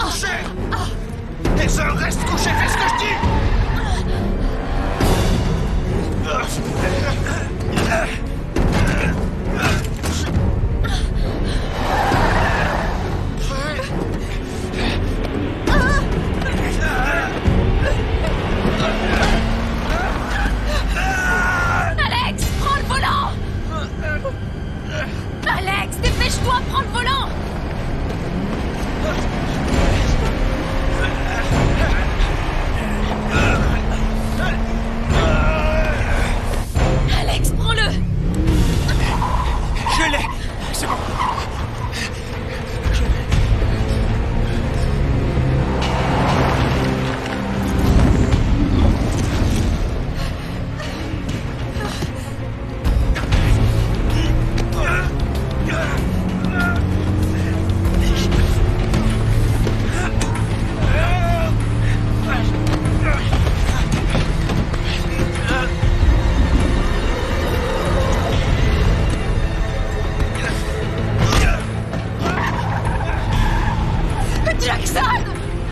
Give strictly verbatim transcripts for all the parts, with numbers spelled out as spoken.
couchés! Les uns restent couchés, fais ce que je dis! Alex, prends le volant! Alex, dépêche-toi, prends le volant! Alex, prends-le! Je l'ai! C'est bon! Jackson!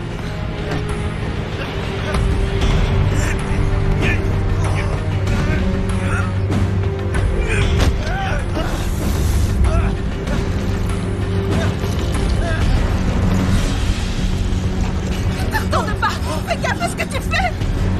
Ne retourne pas! Fais gaffe à ce que tu fais!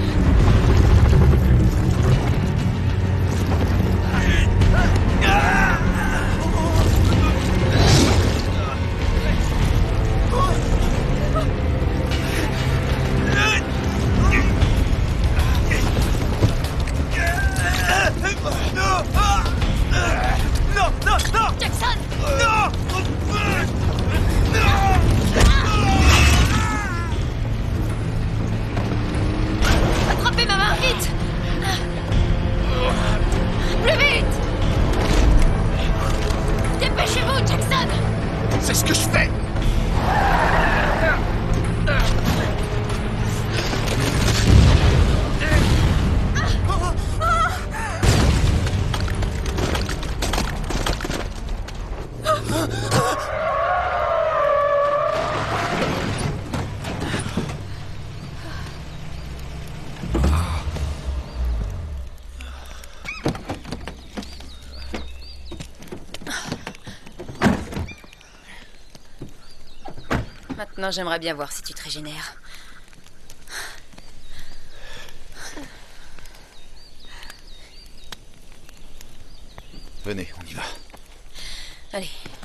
Non, non, non! Jackson! Non! Attrapez ma main, vite! Plus vite! Dépêchez-vous, Jackson! C'est ce que je fais! Maintenant, j'aimerais bien voir si tu te régénères. Venez, on y va. Allez.